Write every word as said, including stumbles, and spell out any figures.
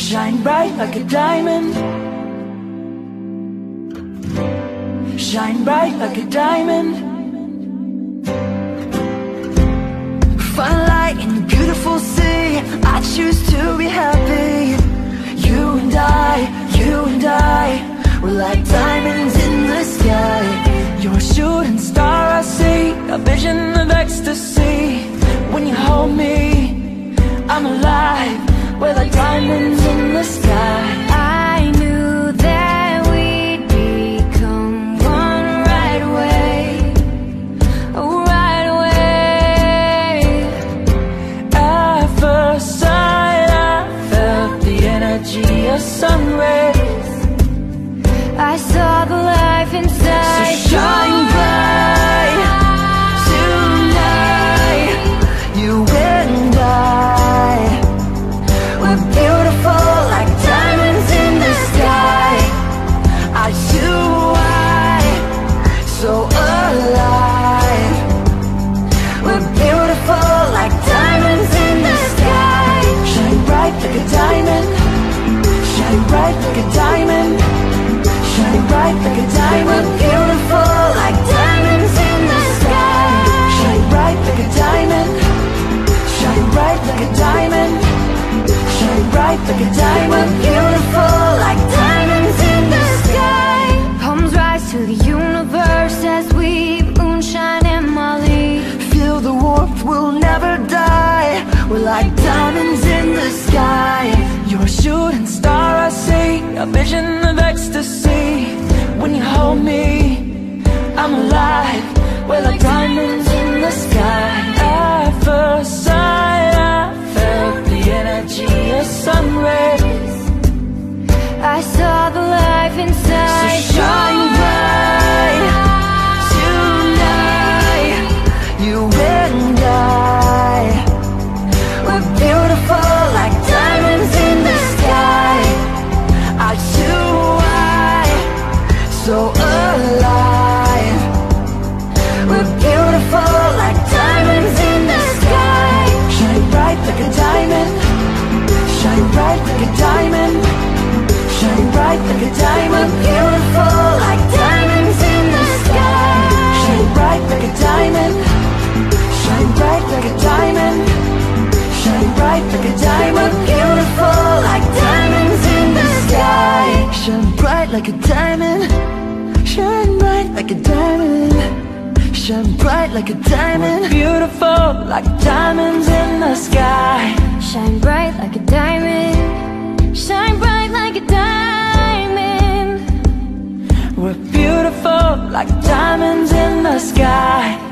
Shine bright like a diamond. Shine bright like a diamond. Find light in the beautiful sea. I choose to be happy. You and I, you and I, we're like diamonds in the sky. You're a shooting star I see, a vision of ecstasy. When you hold me, I'm alive. We're like diamonds in the sky. I knew that we'd become one right away. Oh, right away. At first sight, I felt the energy of sun rays. I saw the life inside. So shine bright tonight. You and I, we're beautiful like diamonds in the sky. Are you I, so alive? We're beautiful like diamonds in the sky. Shine bright like a diamond. Shine bright like a diamond. Shine bright like a diamond. We're beautiful like diamonds in the sky. Shine bright like a diamond. Shine bright like a diamond. Shine bright like a diamond. We're beautiful like diamonds in the sky. Palms rise to the universe as we moonshine and Molly. Feel the warmth, we'll never die. We're like diamonds in the sky. You're a shooting star I see, a vision of ecstasy. When you hold me, I'm alive. We're like diamonds in the sky. At first sight, I felt the energy of sun rays. I saw the life inside. So shine bright tonight. You and I, we're beautiful like diamonds in the sky. Are you I, so alive? We're beautiful like diamonds in the sky. Shine bright like a diamond. Shine bright like a diamond. Shine bright like a diamond. We're beautiful like diamonds in the sky. Shine bright like a diamond. Shine bright like a diamond. Shine bright like a diamond. We're beautiful like diamonds in the sky. Shine bright like a diamond. Shine bright like a diamond. Shine bright like a diamond. We're beautiful like diamonds in the sky. Shine bright like a diamond. Shine bright like a diamond. We're beautiful like diamonds in the sky.